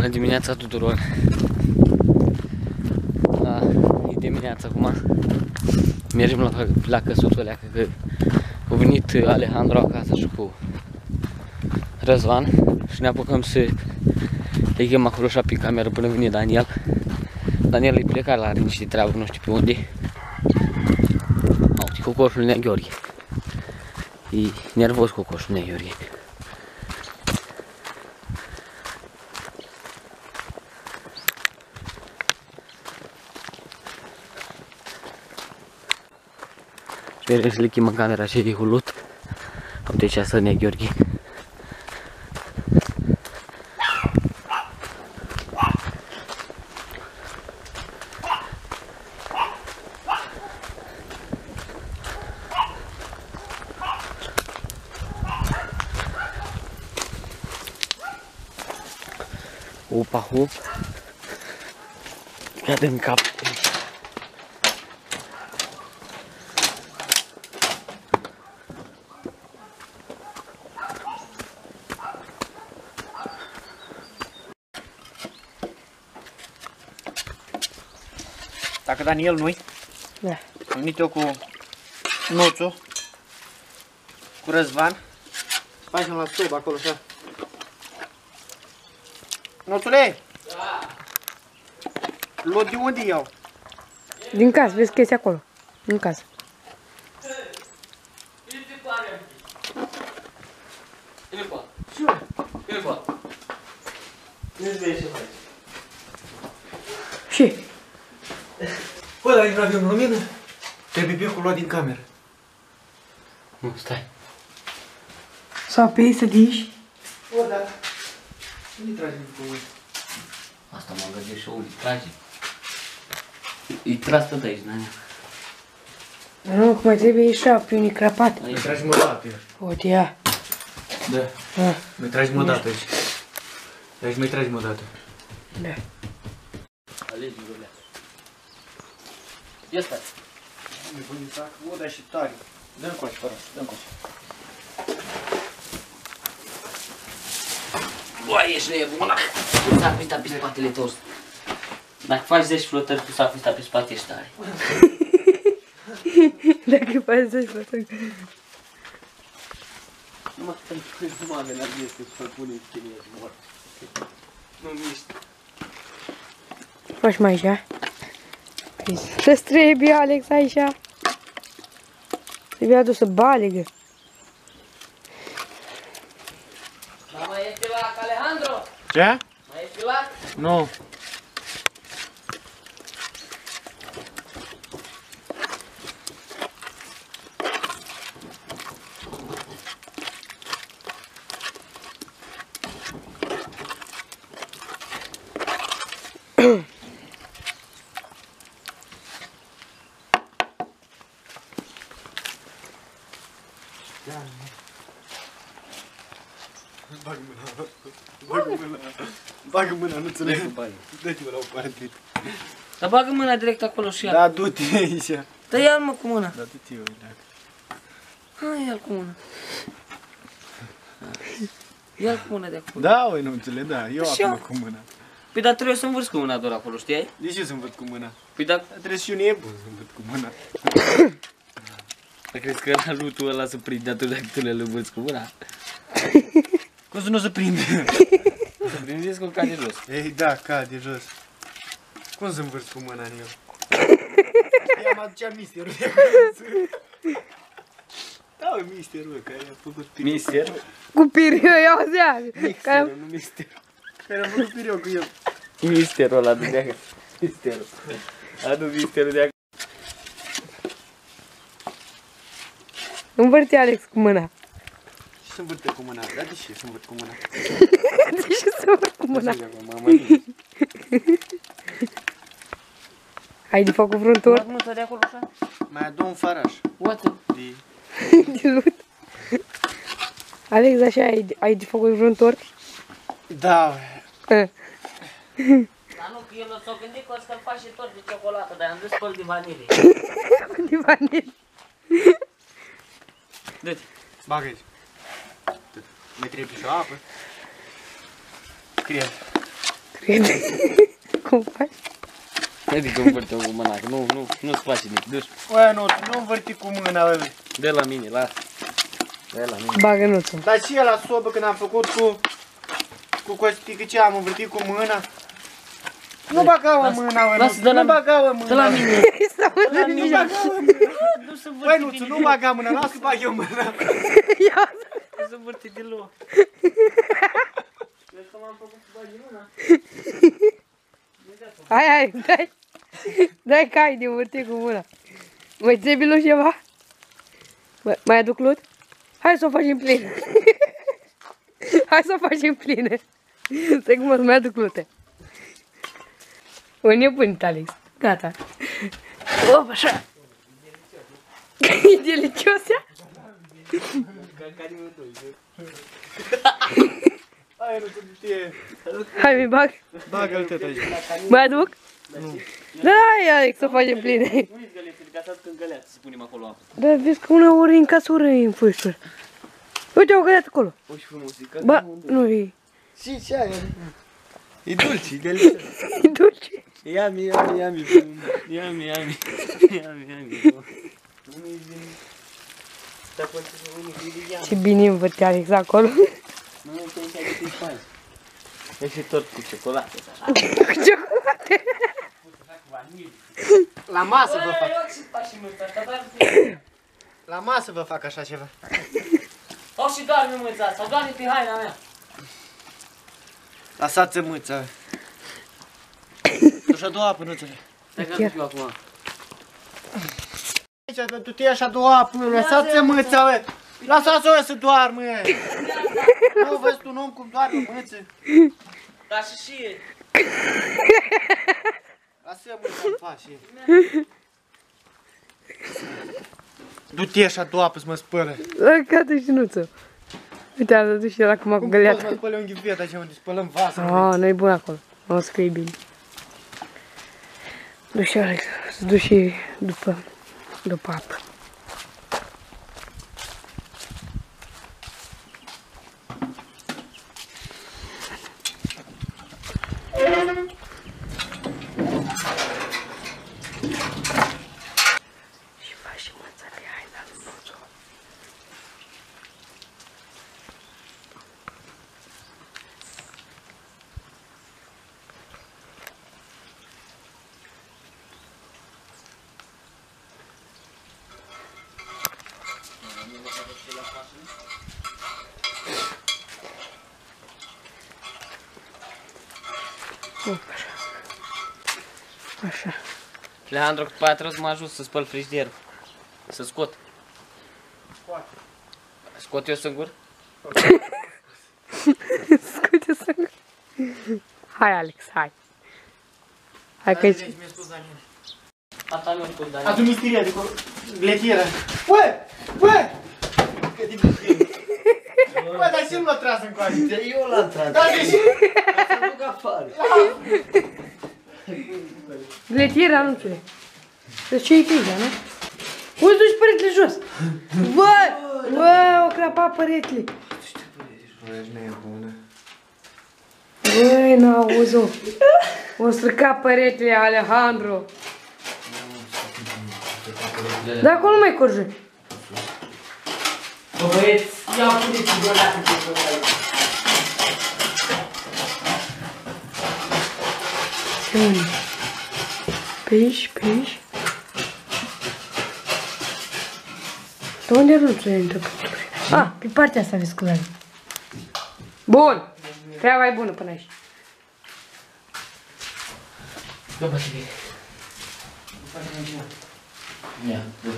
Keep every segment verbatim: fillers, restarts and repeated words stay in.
Bună dimineața tuturor! Da, e dimineața acum. Mergem la, la căsutul ălea, că a venit Alejandro acasă și cu Răzvan și ne apucăm să le chem acolo așa prin cameră până vine Daniel. Daniel e plecat, la are niște treabă, nu știu pe unde. Uite, cocoșul Nea Gheorghe. E nervos cocoșul Nea Gheorghe. Sperăm să le chemă camera și hulut. Uite ce asta Nea Gheorghe. Opa, hop. Ia dă-mi cap. Dacă Daniel nu-i, da. am venit eu cu Noțu, cu Răzvan. Facem la stub acolo, așa. Noțule! Da! Lot de unde iau? Din casă, vezi că este acolo. Din casă. Și? Bă, dar nu avem lumină? Trebuie becul luat din cameră. Nu, stai. Sau pe ei să diși? Bă, dar... Unde tragem cu mâini? Asta mă gândesc și unde trage. E tras tot aici, Nania. Nu, cum mai trebuie ieșa pe unii crapat. Mai tragem o dată. Uite, ia. Da. Da. Mai tragem o dată aici. Aici mai tragem o dată. Da. Alegi, rulea. Ia stai. Mi-e pune sac, bă, dar și tare. Dă-mi coace, fără, dă-mi coace. Bă, ești nebun. Tu sacul ăsta pe spatele tău. Dacă faci zece flotări cu sacul ăsta pe spate, ești tare. Dacă faci zece flotări. Numai pentru că nu mă avea la mine să-ți pune chinie mort. Nu miști. Faci mai așa. Ce-ți trebuie, Alex, aici? Trebuie adusă balegă. Dar mai ești la Alejandro? Ce? Mai ești la? Nu. Bagă mâna, bagă mâna, bagă mâna, nu înțeleg. Dă-te-mă la o parte. Dar bagă mâna direct acolo și ia. Da, du-te aici. Dă ia-l mă cu mâna. Da, du-te eu, dacă. Hai, ia-l cu mâna. Ia-l cu mâna de acolo. Da, oi, nu înțeleg, da, eu Așa. acum cu mâna. Păi dar trebuie să învârți cu mâna doar acolo, știi? De ce să învăț cu mâna? Păi dar... Trebuie și eu nebun să învăț cu mâna. Dar crezi că la lutul ăla să prinde atunci dacă tu le învârți cu mâna? Cum să nu se prinde? Să prindeți cu cade jos. Ei, da, cade jos. Cum să învârți cu mâna în el? Ea mă aducea misterul de acolo. Da, oi, misterul, care a făcut pirou. Mister? Cu piriu, eu auzea. Misterul, nu misterul. Care a făcut pirou cu el. Misterul ăla de acolo. Misterul. Adu misterul de acolo. Învârte Alex cu mâna. Ce să învârte cu mâna? Da, de ce să învârt cu mâna? De ce să învârt cu mâna? Ai de făcut vreun tur? Mă, de acolo așa? Mai adu un faraș. What? De... De lut. Alex, așa, ai, ai de făcut vreun tur? Da. Dar nu, că el s-a gândit că o să-l faci și tot de ciocolată, dar am dus spăl de vanilie. De vanil. Dă-te. Bagă aici. Mai trebuie și o apă. Crem. prieten. Cum faci? Adică învârte-o cu mâna, că nu, nu, nu-ți place nimic, duci. Bă, nu, nu învârti cu mâna, bă. De la mine, lasă. De la mine. Bagă nuțul. Dar și la sobă când am făcut cu... Cu costică ce am învârtit cu mâna. Nu băga-o mâna, bă, lasă, de la nu băga-o mâna. De la mine. Să mă Nu băga-o mâna. Băi, Nuțu, nu băga mâna, lasă că bag eu mâna. Ia. Nu se învârte deloc. Vezi că m-am făcut să bagi mâna? Hai, hai, dai. Dai că ai de învârtit cu mâna. Mai trebuie lui ceva? Bă, mai aduc lut? Hai să o facem plină. Hai să o facem plină. Stai cum o să mai aduc lute. O nebunit, Alex. Gata. Op, așa. E delicios, ea? Hai, Nuțu, știe. Hai, mi bag. Bagă-l tot aici. Mai aduc? Nu. Da, Alex, să o facem plină. Nu-i zgălețele, ca să când găleață să punem acolo apă. Dar vezi că una ori în casură e în fâșturi. Uite, o găleată acolo. O, și frumos, e ca Ba, nu e. Și ce ai? E dulce, e delicios. E dulce. Ia-mi, ia-mi, ia-mi, ia-mi, ia-mi, ia-mi, ia-mi. Unii din... Dar poate să unii din ia. Ce bine învârte Alex acolo. Nu, nu, că nu ai găsit faci. E și tot cu ciocolată, așa. Cu ciocolate. La masă vă fac. Eu ce faci și mâța asta, dar... La masă vă fac așa ceva. O, și doarme mâța asta, doarme pe haina mea. Lăsați mâța. Tu și-a doua apă, Nuțule. Stai că aduc eu acum. Aici, pentru tine așa două apă, lăsați mâța, bă. Lăsați-o să doarmă. Nu vezi tu un om cum doarme mâță? Dar și și e. Lasă mâța în faci. Du-te așa două apă să mă spălă. Gata și nuță. Uite, a dus și el acum cu Cum poți găleata. mă spălă un ghivet aici unde spălăm vasă? Ah, nu-i bun acolo. O să fie bine. Du și Alex, să duci și după, după apă. Și faci și măța pe haina lui Nuțu. Op, așa. Așa. Leandro, după aia trebuie să mă ajut să spăl frigiderul. Să scot. Scoate. Scot eu singur? Scuze să... Hai, Alex, hai. Hai că aici... Mi-a spus Daniel. Tata mi-a spus, Daniel. Adu misteria de acolo. Gletiera. Bă! Bă! Că din misterie. Bă, dar și nu l-a tras în coace. Eu l-am tras. Da, deci... Să duc afară. Gletiera, nu știu. Deci ce-i tine, nu? Uite, duci peretele jos. Bă! Bă, o crapa peretele. Băi, nebună. Băi, n-auzi-o. O strica peretele, Alejandro. Dar acolo nu mai curge. Bă, băieți, ia-o puneți-i de o dată pe tot aici. Pe unde? Pe aici, pe aici. Dar unde nu ți-o intră? Ah, pe partea asta vezi clar. Bun! Treaba e bună până aici. Ia, bă, bine. Ia, bă.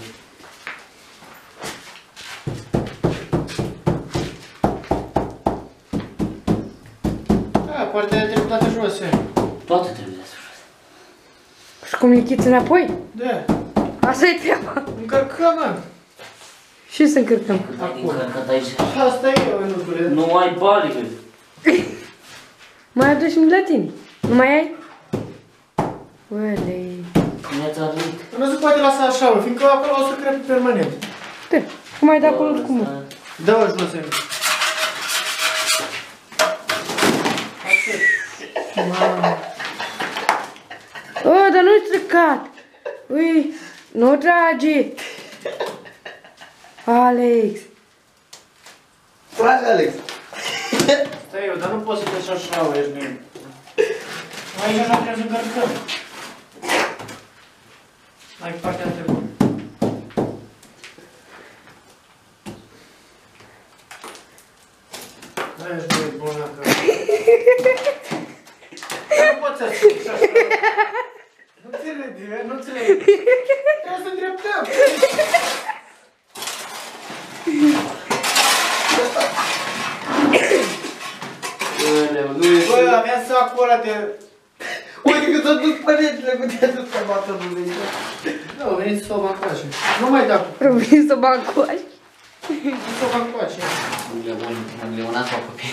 Da, partea aia trebuie dată jos, e. Toate trebuie să jos. Și cum lichiți înapoi? Da. Asta e treaba. Încărcăm, mă. Și să încărcăm. Ai din încărcat aici. Asta e, eu, Nuțule. Nu ai bani, bă. Mai aduci-mi la tine. Nu mai ai? Uelei. Mi-ați adus. Nu se poate lăsa așa, mă, fiindcă acolo o să crepe permanent. Da, cum ai de acolo cu mă? Dă-o jos, e. Mamă. Oh, dar nu-i stricat. Ui, nu trage. Alex. Trage, Alex. Stai eu, dar nu poți să te așa, ești bine. Aici așa trebuie să încărcăm. Hai, partea treabă. Hai, ești bine, bună, că... Nu poți să spui așa. Nu ți râde, nu ți râde. Trebuie să îndreptăm. Bă, avea sacul ăla de... Uite că s-a dus părințile cu te-a dus pe batonul de aici. Nu, veniți să o bag cu așa. Nu mai da cu... Veni să o bag cu așa. Să o bag cu așa. Am leonat sau copii.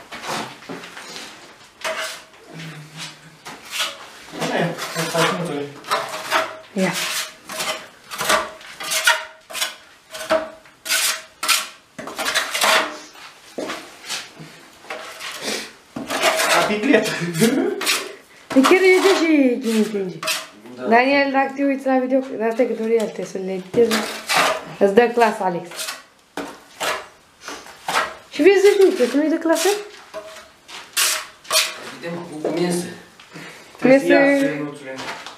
Hai, să faci mulțumesc. Ia. La picletă. E chiar e de și cine plânge. Daniel, dacă te uiți la video, dar asta e că tutorial, trebuie să le editezi. Îți dă clasă, Alex. Și vezi zici nu, trebuie să nu-i dă clasă? Vedem cu minsă. Trebuie să ia sănuțule.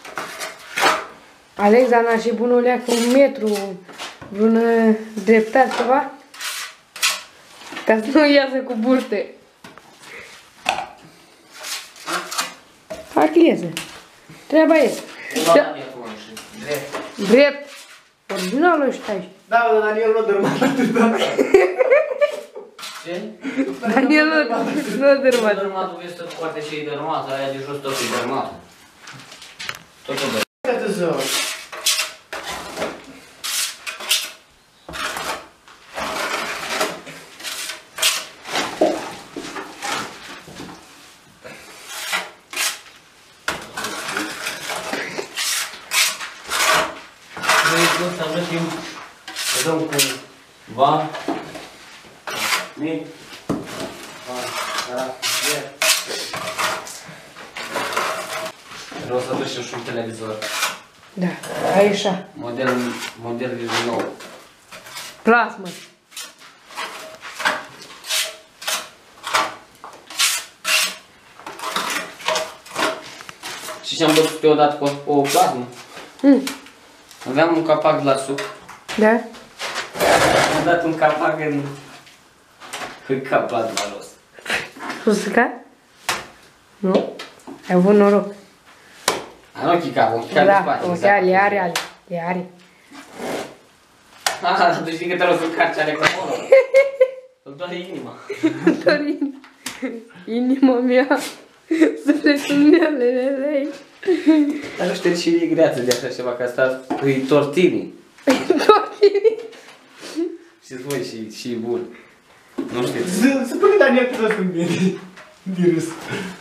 Alex, dar n-a și bunul leacă un metru, vreun dreptar ceva? Ca să nu iasă cu burte. Achileză. Treaba e. Drept. Drept. Originalul ăștia aici. Da, dar Daniel nu dărma la târda. Ce? Daniel nu a dărmat. Dărmatul este foarte și dărmată, aia de jos tot e dărmată. Tot o dărmată. Uite-te zău. Noi să avem să dăm cu va, mi, va, da, e. Vreau să ducem și un televizor. Da, așa. Model, model nou. Plasmă. Și ce-am bătut eu odată cu o, o plasmă? Mm. Aveam un capac de la suc. Da? Am dat un capac în... în cap la jos. Susicat? Nu? Ai avut noroc. A, nu chica, o chica de Da, spate. o chiar le are, ale. Le are. Ah, tu știi că te rog să carci ale acolo. Îl doare inima. Doar in- inima mea. Sufletul meu, lelelei. Dar nu știu ce e greață de așa ceva, că asta e tortini. Tortini. Știți voi și, și bun. Nu știți. Să pune Daniel că să sunt bine. De râs.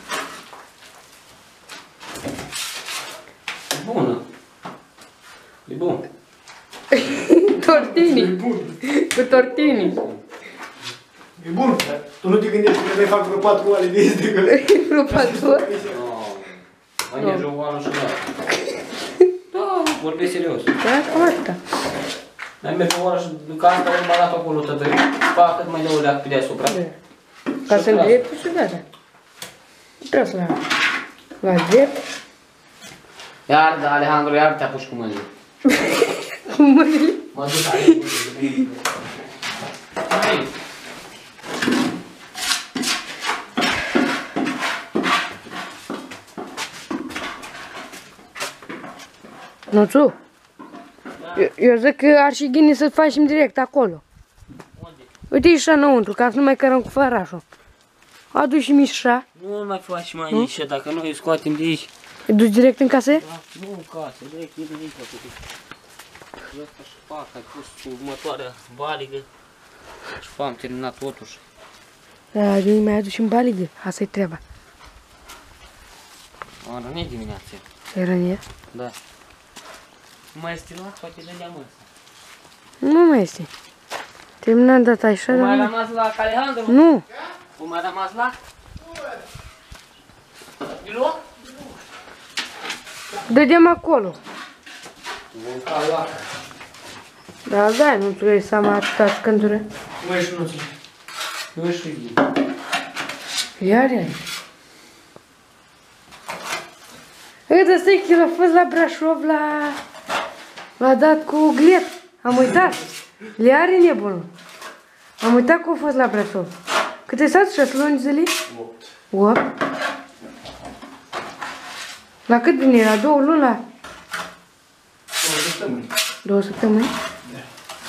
E bună. E bun. Tortini. E bun. Cu tortini. E bun, dar tu nu te gândești că mai fac vreo patru oale de este că... Vreo patru ori. No. Mai merge o oară și o Da, vorbesc serios. Da, cam asta. Mai merge o oară și ca asta urmă dat acolo tătări. Fac cât mai de o leac pe deasupra. Da. Ca să îndrept și gata. Trebuie să la... La drept. Iar, da, Alejandro, iar te apuci cu mâinile. Cu mâinile. Mă duc aici. Hai. Nuțu, eu, eu zic că ar și ghini să facem direct acolo. Uite așa înăuntru, ca să nu mai cărăm cu fărașul. Adu și mișa. Nu mai faci mai aici, dacă noi îi scoatem de aici. Îi duci direct în casă? Da, nu în casă, direct e de aici. Eu asta și fac, ai pus următoarea baligă. Și am terminat totuși. Da, eu mai adu și în baligă, asta e treaba. Am rănit dimineața. E rănie? Da. Nu mai este la, poate dădeam ăsta. Nu mai este. Terminat data așa, O dar mai nu. rămas la Alejandro? Nu. O mai rămas la? Dădeam acolo. Vom ca loacă. Da, da, nu trebuie să am atâta scândură. Mă ieși nuțul. Nu știu. Iar ia. Uite, stai că l-a fost la Brașov, la... L-a dat cu glet. Am uitat. Le are nebunul. Am uitat că a fost la Brașov. Câte stat? șase luni zile? opt. opt. La cât vine? La două luni? La două săptămâni. două săptămâni? Da.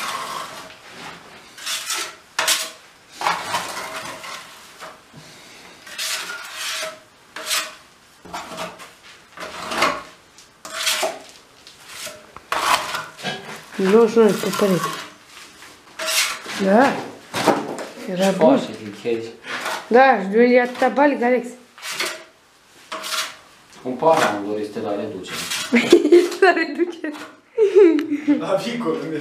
douăzeci și unu pe părete. Da. Era bun. Foarte clichezi. Da, și de unde e atâta bali, Alex? Un par am dorit să te la reducere. La reducere. La Vicol, unde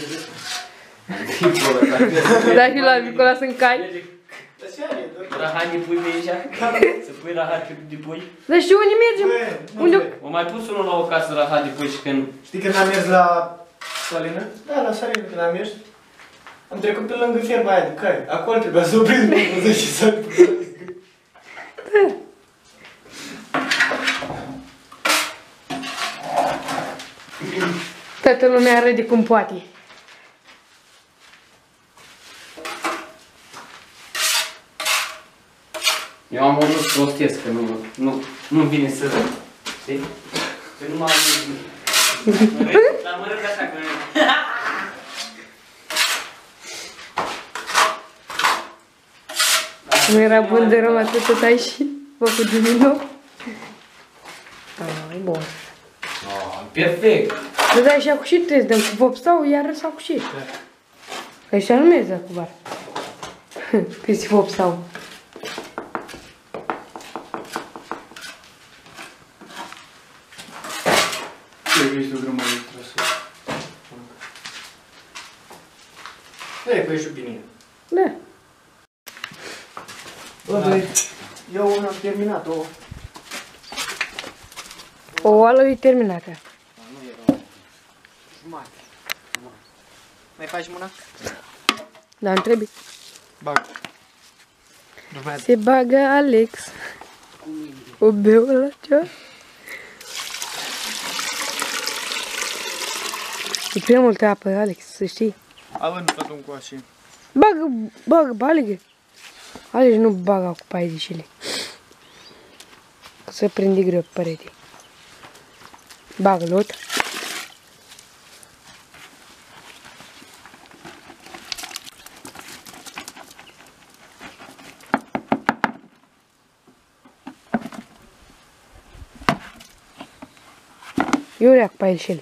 Da, și la Vicola sunt cai. Dar ce are? Rahat de pui pe aici? Să pui rahat de pui? Dar știi unde mergem? Bă, Unde? O mai pus unul la o casă rahat de pui și când... Știi când am mers la Salină? Da, la Salină când am mers. Am trecut pe lângă ferma aia de cai. Acolo trebuia să opresc pe poză și să... Toată lumea râde cum poate. Eu am unul să prostesc, că nu, nu, nu vine să râd. Știi? Că nu m-am râd. Dar mă râd așa că... Nu era bun de rău atât tot ai și făcut de minut. Ah, e bun. Oh, perfect! Dar da, și acușit trebuie să dăm cu vopsau, iar s-a acușit. Ăștia nu merge cu bar. Că si vopsau. Cred că ești o grămadă de trăsuri. Da, e păi și bine. Da. Bă, băi, eu una am terminat-o. O oală e terminată. Nu era jumate. Mai faci mâna? Dar nu trebuie. Bag. Urmează. Se bagă Alex. O beură la ceva. E prea multă apă, Alex, să știi. Având nu fac un coașe. Bagă, bagă, balegă. Alex nu bagă cu paizicile. Că se prinde greu pe perete. Bagă lot. Eu le-ac pe paizicile.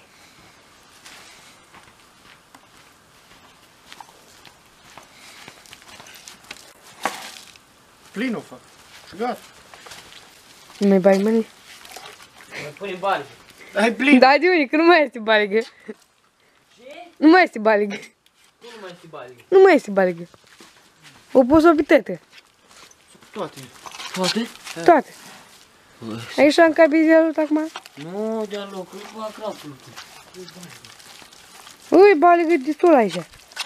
Plin o fac. Și gata. Nu mai bagi mâinile? Mai pune bani. Hai plin. Da, de unde? Că nu mai este balegă. Ce? Nu mai este balegă. Cum nu mai este bani? Nu mai este balegă. O pus-o pe tete. Toate. Toate? Toate. Aici am cabizelul acum. Nu, de-a loc, nu fac crapul. Ui, balegă destul aici.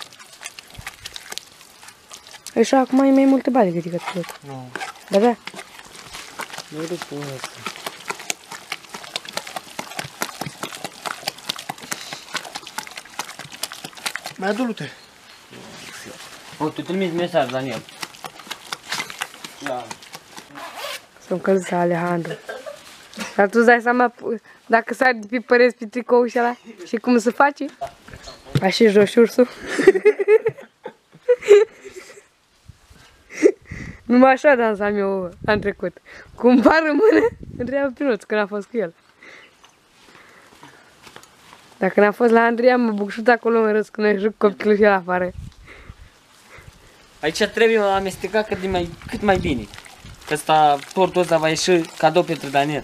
Aici acum e mai multe balegă decât tot. Nu. Da, da. Nu după asta. Mai adu-te. O, tu trimiți mesaj, Daniel. Da. Sunt călzit Alejandro. Dar tu îți dai seama dacă sari de pe păreți pe tricou și ăla și cum se face? Așa e jos ursul. Numai așa dansam eu am trecut. Cu un par în mână, întreabă pe Nuț când a fost cu el. Dacă n-a fost la Andreea, mă bucșut acolo în râs când a jucat copilul și el afară. Aici trebuie amestecat cât, de mai, cât mai bine. Că ăsta, tortul ăsta va ieși cadou pentru Daniel.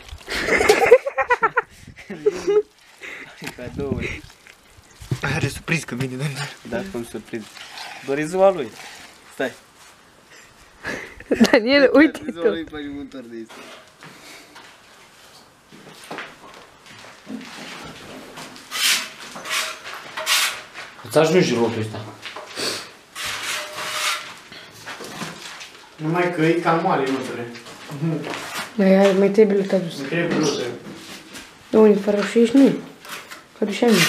Cadouri. Are surpriz că vine Daniel. Da, cum surpriz. Doar e ziua lui. Stai. Daniel, uite tu. faci un motor de asta. Îți ajungi rotul ăsta. Numai că e cam moale notele. Mai, mai trebuie luat adus. Îmi trebuie notele. De unii fără și ești nu. Că dușea mie.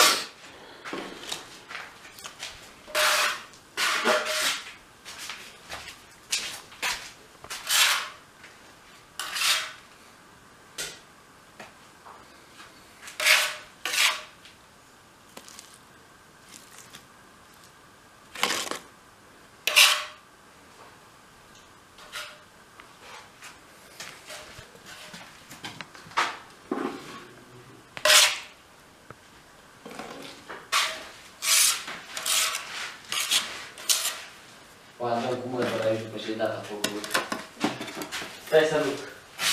O ajung cu măr pe aici după ce-i dat acolo. Stai să duc.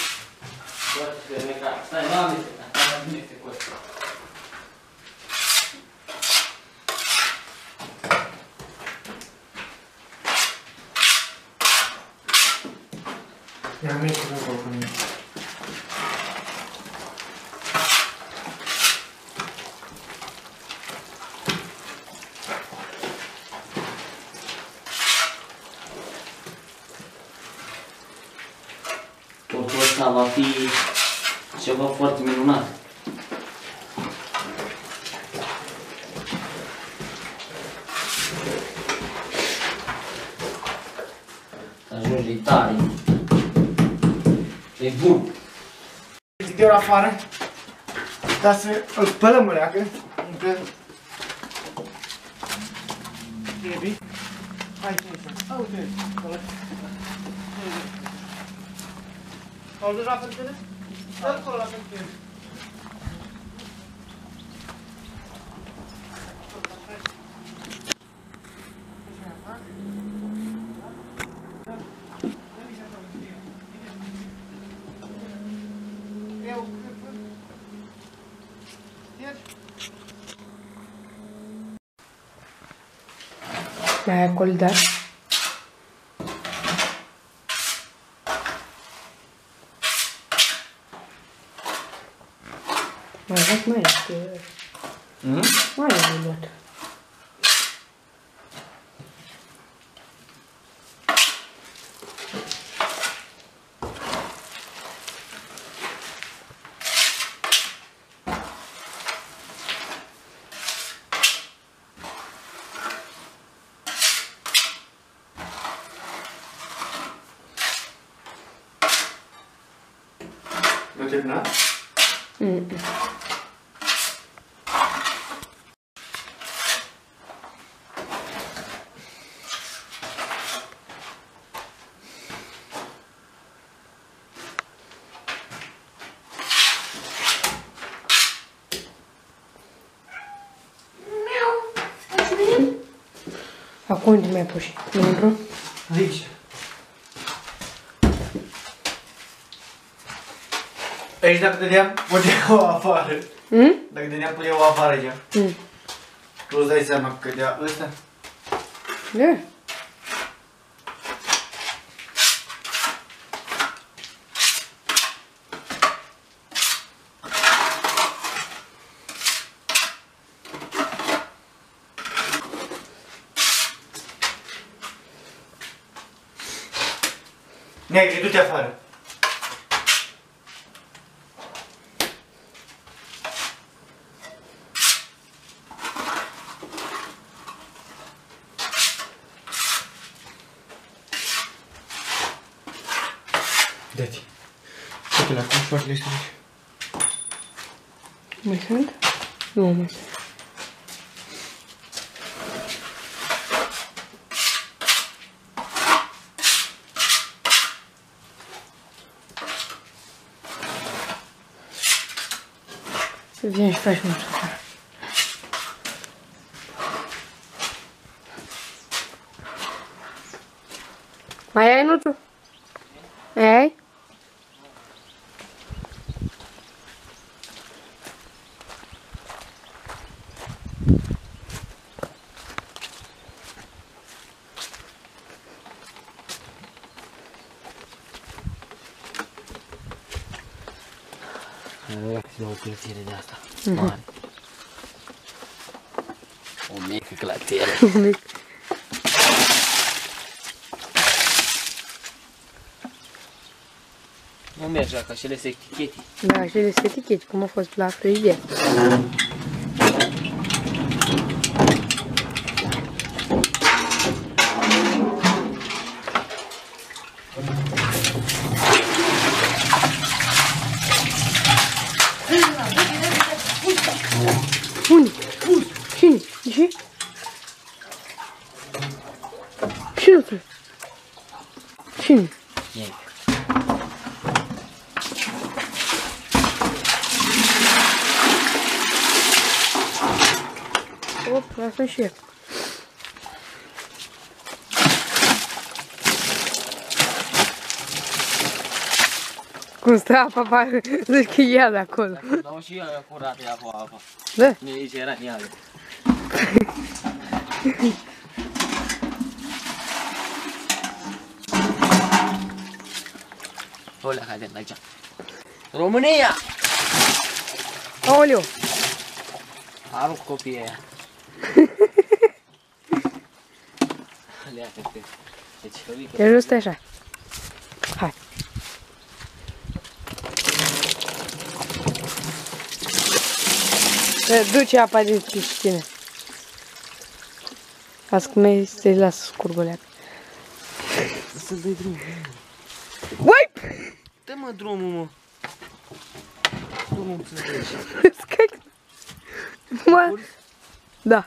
Stai, nu am este, asta nu este cost. Ia mergi cu acolo cu mine. Totul ăsta va fi ceva foarte minunat. Ajungi tare. E bun. Zic de ori afară, dar să îl spălăm o leacă, încă... Baby. Hai, hai, uite, ăla. Au dus la fântână? Dă-l acolo la fântână. Mai ai acolo, da? Mai luat, mai este. Mm? Mai ai luat. Nu terminat? Mm. Acum unde mai pus? Membru? Aici. Aici dacă dădeam, puteau afară. Mm? Dacă dădeam, puteau afară aici. Mm. Tu îți dai seama că dea ăsta? Da. Negri, du-te afară. Dă-te. Uite la cum șoarele este aici. Mai sunt? Nu mai sunt. Să vin și faci un suflet. Mai ai, nu tu? Mai ai? Relax de o clătire de asta mare. O mică clatelă. Mic. Nu merge ca și le se etichete. Da, și le etichete, cum a fost la frigider. Unde? Cine? De ce? Cine tu? Cine? Ei. Op, lasă și eu. Cum stă apa, parcă zici că e ea de acolo. Dau și ea curată ea cu apă. Da? Nici era în ea. Olea, haide, aici. România! Aoleu! Arunc copiii aia. Leacă pe... Deci, uite. Te ajut așa. Hai. Duce apa din piscină. Asta cum e să-i las scurgoleacă. Să dai drumul. Uai! Dă-mă drumul, mă. Drumul să dai. Scai. Mă. Da.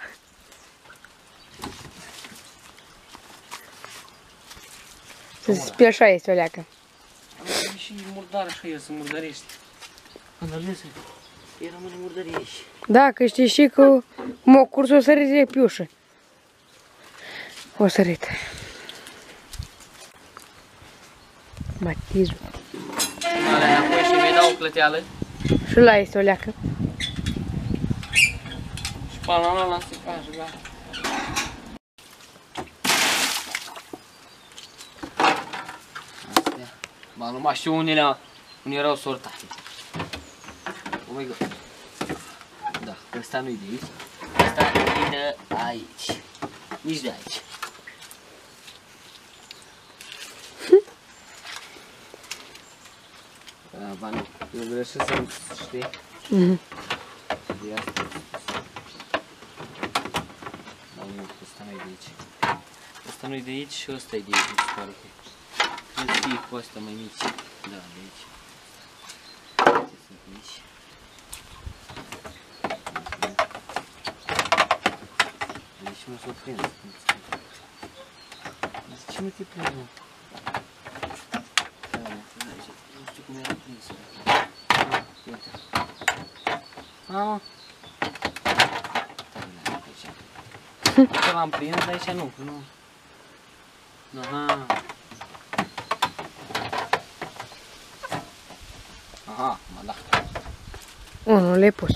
Să se spie așa este o leacă. Am și murdar așa e, să murdărești. Când alese, e rămâne murdărești. Da, că știi și că mă curs o sărit de piușă. O sărit. Matizul. Alea înapoi și mi-i dau o clăteală. Și la este o leacă. Și panala la secaj, da. Astea. Ba, numai știu unele, unde erau sortate. Oh my god. Da, ăsta nu-i de aici. Ăsta e de aici. Nici de aici. Ba nu, eu greșesc să-mi știi. Mhm. De asta. Dar nu, ăsta nu-i de aici. Ăsta nu-i de aici și ăsta e de aici, mi se pare că. Trebuie să fie cu astea mai mici. Da, de aici. Astea sunt de aici. De aici mă s-o prins. De ce nu te prins, mă? Nu știu cum era prins. Uite. A, că l-am prins, dar aici nu, nu. Aha. Aha, mă da. Unul le-ai pus.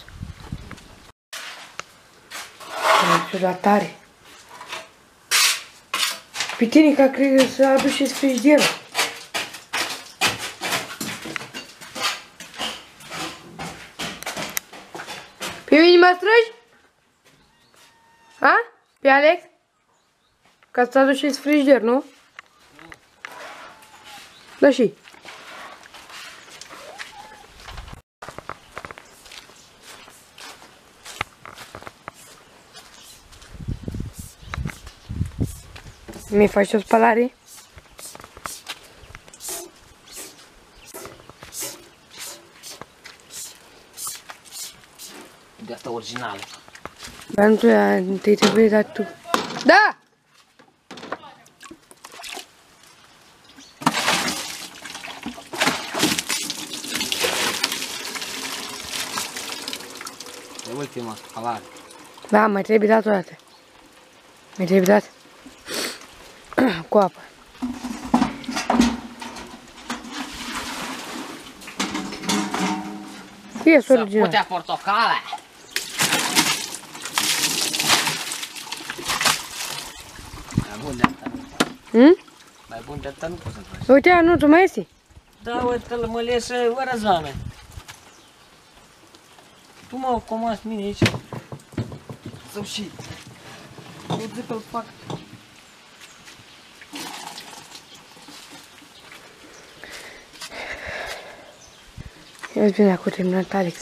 E la tare. Pe tine că cred că să aduceți frigiderul. Pe mine mă străgi? Ha? Pe Alex? Ca să aduceți frigider, nu? Da și. Mi faci o spălare? De asta originală. Dar nu te trebuie dat tu. Da! E ultima spălare. Da, mai trebuie dat o dată. Mai trebuie dat. Cu apă. Fie Să original. putea portocale. Mai bun de asta nu. Hmm? Mai bun de asta nu poți să faci. Uite, nu, tu mai esi? Da, uite-l mă leșă, o Răzvane. Tu mă comas mine aici. Sau și. Nu zic că-l fac. Eu vine acum terminat Alex.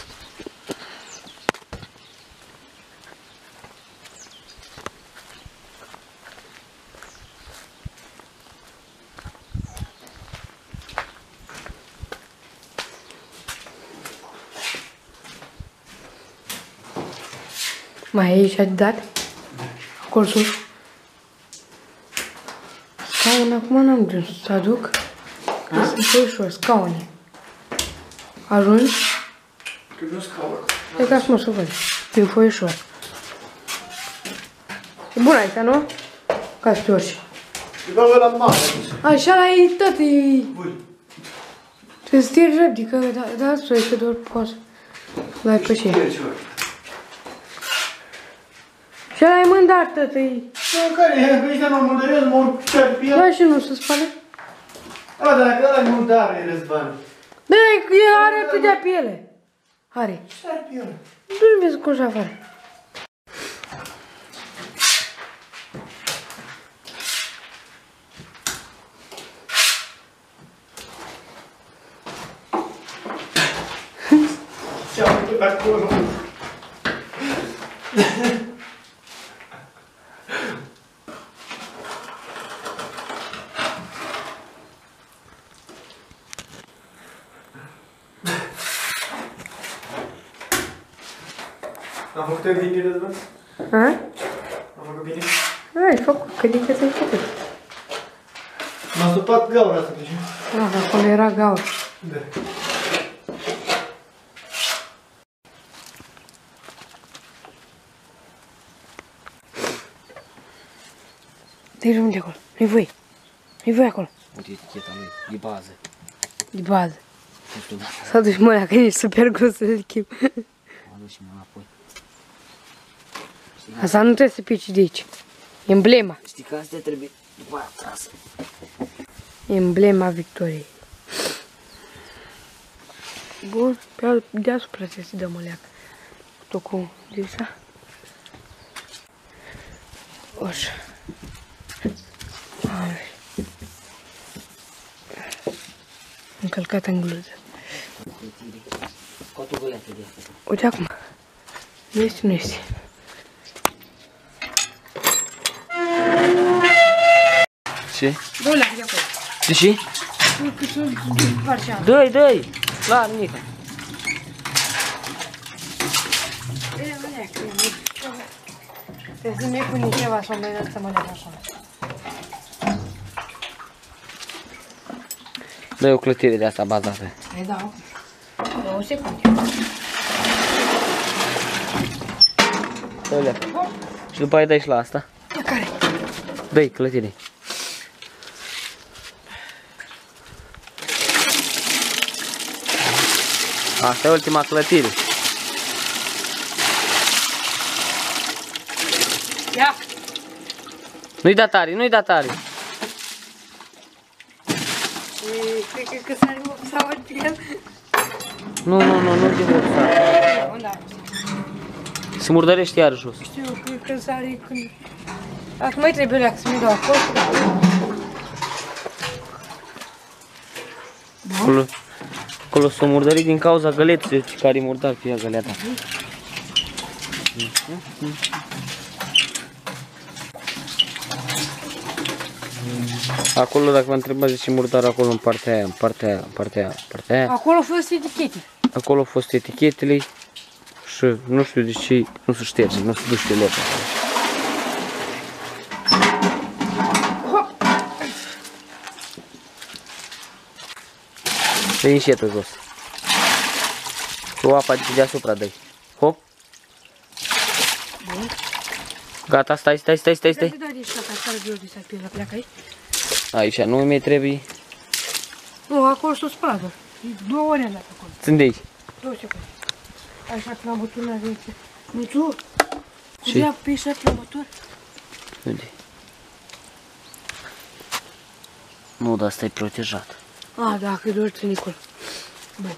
Mai ai și dat? Acolo sus. Scaun, acum n-am gândit să aduc. Că sunt pe ușor, scaune. Ajungi? Că nu scaun. E ca să mă să văd. Din foieșor. E bun aici, nu? Ca să te urci. E bă, la mare. Așa la ei tot e... Bun. Trebuie să te răbdi, că da, da, să că doar poți. La pe ce? Și ăla e mândar, tătăi. Nu, care e? Că ăștia m-am murdărit, mă urc chiar pe el. Da, și nu se spală. A, dar dacă ăla e murdar, e Răzvan. Da, el are pâdea pe ele. Are. Ce are pe el? Nu vezi cum și afară. Ce-am făcut acolo? Am făcut bine, Răzvan? A? Am făcut bine? Ai făcut, că din cât ai făcut. M-a supat gaura asta, de ce? Ah, acolo era gaură. Da. Dă-i drumul de acolo. Nu-i voie. Nu-i voie acolo. Uite eticheta lui, de bază. De bază. Nu știu dacă S-a dus mălea, că ești super gros să-l chip. mă duc și mă înapoi. Asta nu trebuie să pici de aici. Emblema. Știi că astea trebuie după aia trasă. Emblema victoriei. Bun, pe deasupra trebuie să dăm o leacă. Tot cu lisa. Așa. Încălcat în gluză. Scoate o găleată de asta. Uite acum. Nu este, nu este. Ce? Dă-o leacă de acolo. De ce? Că sunt parșeală. Dă-i, dă-i! La nimic. Trebuie să ne pune ceva sau mai să mă leagă așa. Dă-i o clătire de asta bazată. Îi dau. Două secunde. Dă-i leacă. Și după aia dai și la asta. Care? Dă-i clătire. Asta e ultima clătire. Ia! Nu-i da tare, nu-i da tare. Cred că s-a vopsat pe el. Nu, nu, nu, nu te vopsa. Unde a? Se murdărește iar jos. Știu, cred că sare când... Acum mai trebuie leacă să mi dau acolo. Acolo, acolo s-o murdărit din cauza găleței care e murdar pe ea găleata. Acolo, dacă vă întrebați de ce murdar acolo în partea aia, în partea aia, în partea aia, în partea aia. Acolo au fost etichete. Acolo au fost etichetele și nu știu de ce nu se șterge, nu se duce loc. Dă-i înșetă jos. Cu apa de deasupra dă-i. Hop. Gata, stai, stai, stai, stai, stai. Aici nu mi trebuie. Nu, acolo s-o spală. Două ore am dat acolo. Sunt de aici. Două secunde. Așa că la motor n-a venit. Nu tu? Ce? Ia pe așa la motor. Unde? Nu, dar asta e protejat. A, da, că doar ține acolo. Bun.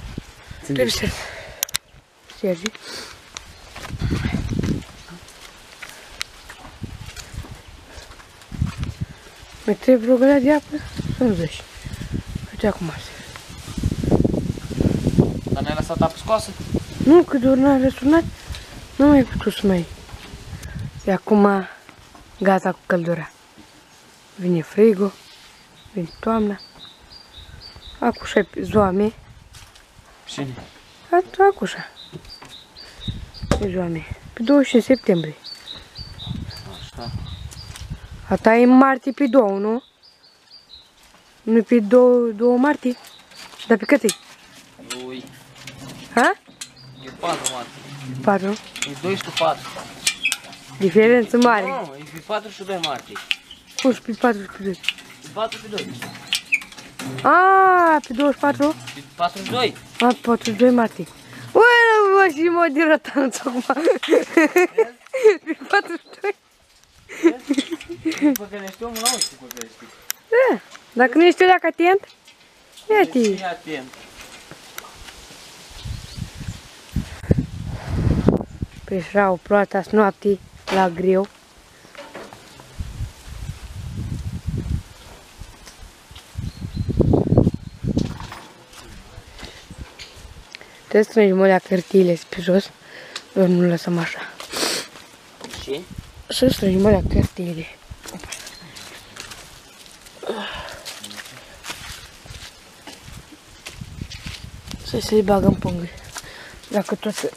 Sunt de Trebuie aici. să... Sergi. Mai trebuie vreo gălea de apă să nu dăși. Uite acum asta. Dar n-ai lăsat apă scoasă? Nu, că doar n-a răsunat. Nu mai putut să mai... E acum gata cu căldura. Vine frigo, vine toamna. Acușa e ziua mea. Cine? Acușa. E ziua mea. Pe douăzeci și cinci septembrie. Așa. A ta e martie pe două, nu? Nu e pe două martie? Dar pe cât e? Ui. Ha? E patru martie. patru. E doisprezece patru. Diferență mare. Nu, e pe patruzeci și doi martie. Cum și pe patru și pe doi? E patru pe doi. Aaa, pe douăzeci și patru? Pe patruzeci și doi. A, pe patruzeci și doi martie. Ui, mă, și mă dirătanță acum. Pe patruzeci și doi. După că ne știu, omul n-auzi cu că știi. Da, dacă nu ești leac atent, ia-te. Fii atent. Peșrau ploata noapte la greu. Trebuie să strângi mălea cărtiile pe jos, doar nu lăsăm așa. Și? Să strângi mălea cărtiile. Să se bagă în pungă. Dacă tot să...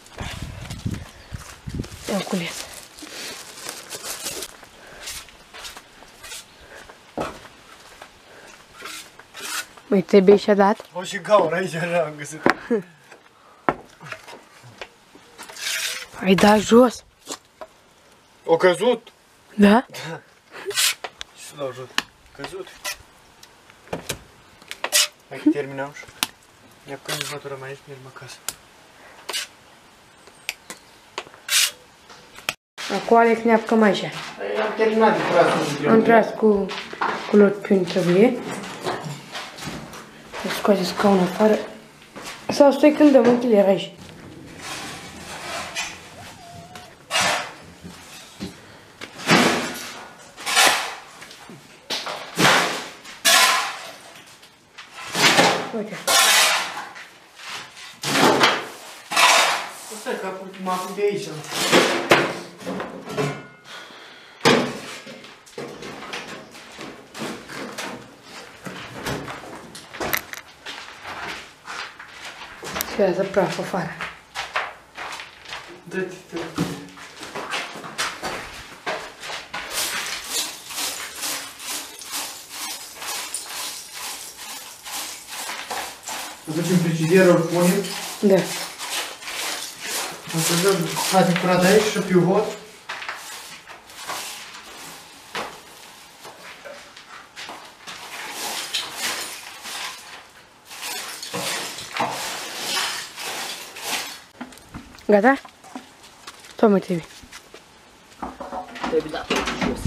Ia-mi cules. Mai trebuie și-a dat? O și gaură aici, așa am găsit. Ai dat jos. O căzut? Da? Și să dau jos. Căzut. Hai că terminăm și... Ne apucăm de măturăm aici, mergem acasă. Acum Alex ne apucăm așa. Am terminat de curat. Am tras cu, cu lot pe unde trebuie. Să scoate scaunul afară. Sau stai când dăm închilere aici. Uite. Stai că m-a făcut de aici. Și lasă praf afară. Dă-te, dă-te. Să ducem frigidierul, îl punem. Da. O să dăm toate curat aici și pe hot. Gata? Sau mai trebuie? Trebuie dat jos.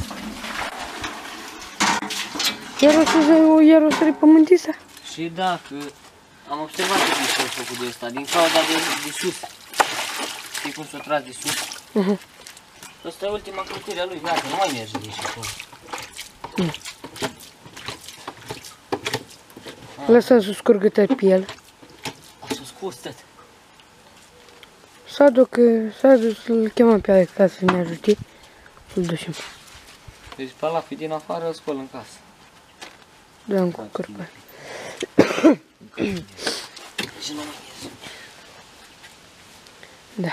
Iar o să, iar o să repământița? Și dacă am observat că e s-a făcut de ăsta, din cauza de, de sus. Știi cum s-a tras de sus? Uh-huh. Asta e ultima clătire a lui, gata, nu mai merge de aici acolo. Mm. Lăsăm să scurgătă pe el. A s-a scos tot. Să aduc, să aduc să-l chemăm pe Alex ca să ne ajute. Să-l ducem. Deci pe ăla, pe din afară, îl scol în casă. Dăm cu cârpa. Și nu mai ies. Da.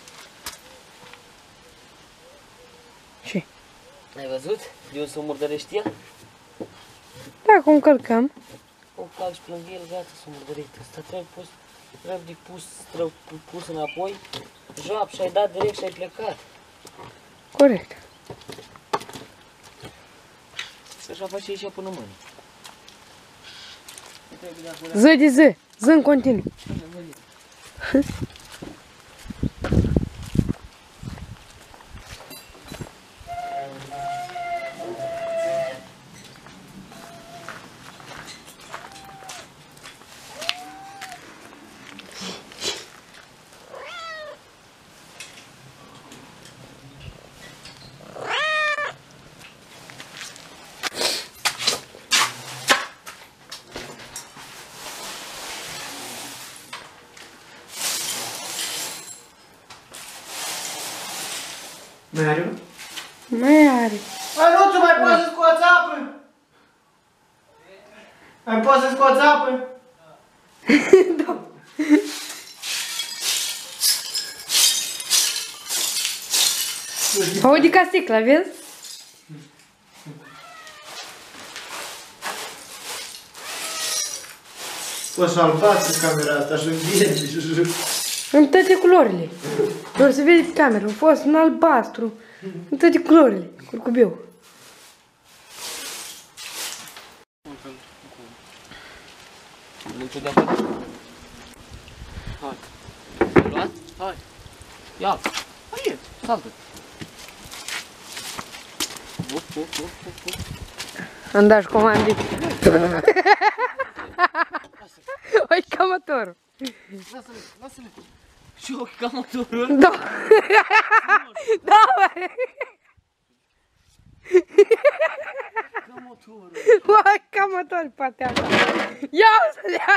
Și? Ai văzut? De unde s-o murdărești ea? Dacă o încărcăm, O calci pe lângă el, gata, s-o murdărit. Asta trebuie pus, trebuie de pus, trebuie pus înapoi, joap și ai dat direct și ai plecat. corect. Și așa face aici până mâine. Zi de zi, zi în continuu. Mai are, mă? Mai are. Mai nu, tu mai poți să scoți apă? Mai poți să scoți apă? Da. Aude ca sticla, vezi? Poți să albastră camera asta și în În toate culorile. Doar să vezi camera, a fost în albastru. În toate culorile, curcubeu. Nici de acolo. Hai. Ai luat? Hai. Ia. Hai, saltă. Uf, uf, uf, uf, uf. Am dat și comandit. Oi, camatorul. Lasă-le, lasă-le. Și ochi ca motorul. Da. Da, bă. Ca motorul. Oi, camatorul, poate asta. Ia să-l ia.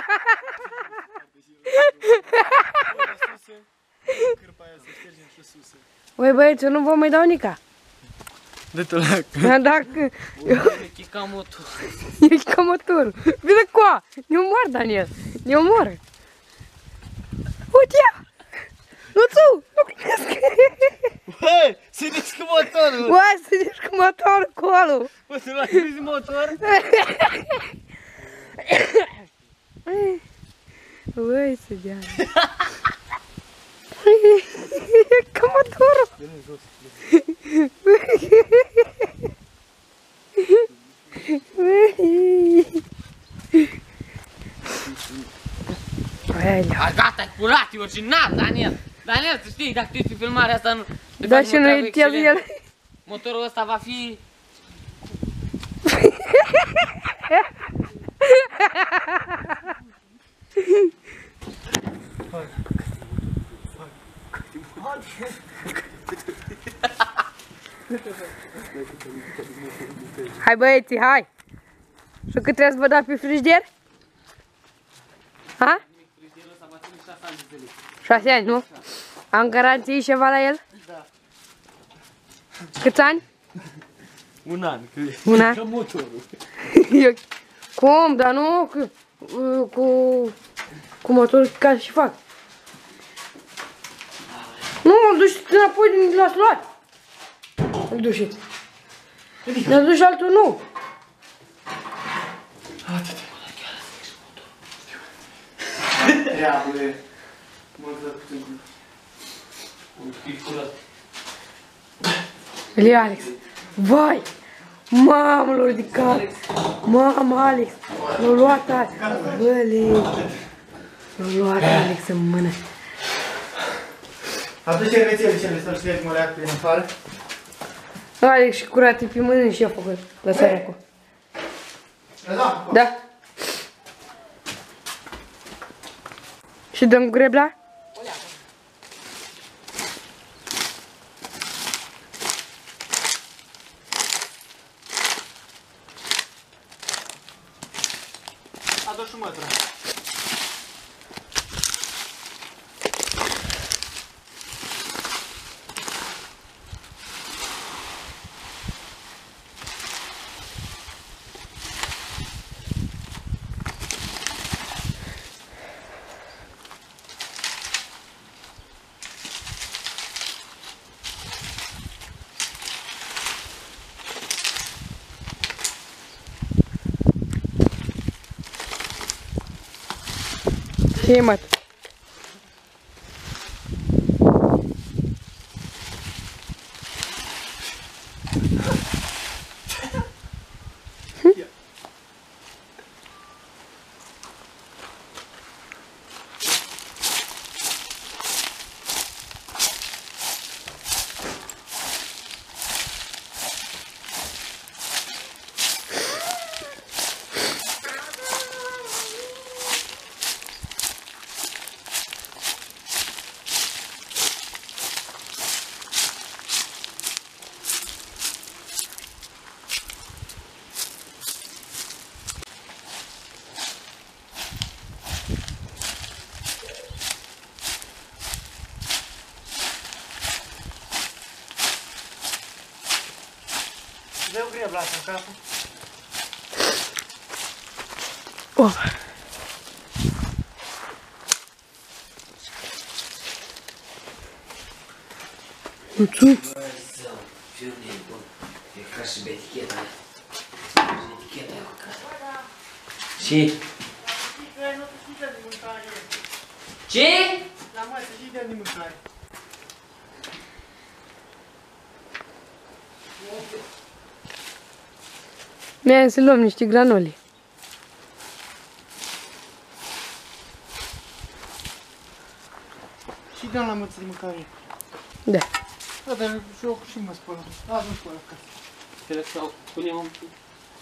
Cârpa aia să ștergem și susă. Oi, băieți, eu nu vă mai dau nica. Dă-te la... Dacă... E ca motorul. Ești ca motorul. Vine coa. Ne omor, Daniel. Ne omor. Uite ia. Nu-ți-u. Nu cresc. Hei, să descă motorul! Uai, să ești cu motorul acolo. Bă, să l-ai prins motor? Uai, să dea. Ca motorul. A, gata, e curat, e original, Daniel. Daniel, să știi, dacă tu ești filmarea asta, nu... de Da, fapt, și nu nu treabă editează excelent. el. Motorul ăsta va fi... Hai băieții, hai! Și cât trebuie să vă da pe frigider? Ha? Șase ani, nu? Am garanție și ceva la el? Da. Câți ani? Un an, că Un an? ca motorul. Eu... Cum? Dar nu cu... cu... cu motorul ca și fac. Nu, mă duci înapoi din l-ați luat. Îl duci. Ne-a duci altul nou. Ia, băie. Mă gândesc puțin. Îl ia Alex. Vai! Mamă, l-a ridicat. Mamă, Alex. L-a luat Alex. Băle. L-a luat Alex în mână. Aduce rețele cele să-l ștergi măleac prin afară. Alex și curate pe mână și a făcut. La săracul. Da. Da? Și dăm grebla? Adu și mătra. Ce mă? vlasa în capul. Oh. Mulțumim. Fiul e bun. E ca și pe eticheta aia. Eticheta aia cu care. Și? Ce? La masă și de de mâncare. Mi-am să luăm niște granole. Și dăm la măță de mâncare. Da. Da, dar și eu și mă spăl. Azi nu spăl acasă. Cred că punem un pic.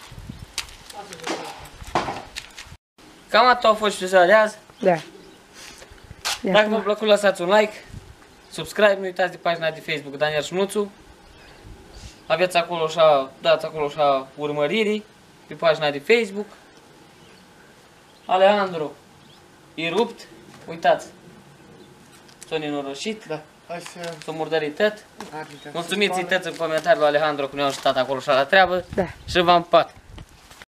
Cam atât a fost episodul de azi. Da. De Dacă acum. v-a plăcut, lăsați un like, subscribe, nu uitați de pagina de Facebook Daniel Șnuțu. Aveți acolo așa, dați acolo așa urmăririi pe pagina de Facebook. Alejandro e rupt, uitați. S-a nenoroșit, Da, hai să... s-a murdărit tot. Adică, Mulțumiți-i toți în comentarii lui Alejandro că ne-au ajutat acolo așa la treabă Da. și v-am pat.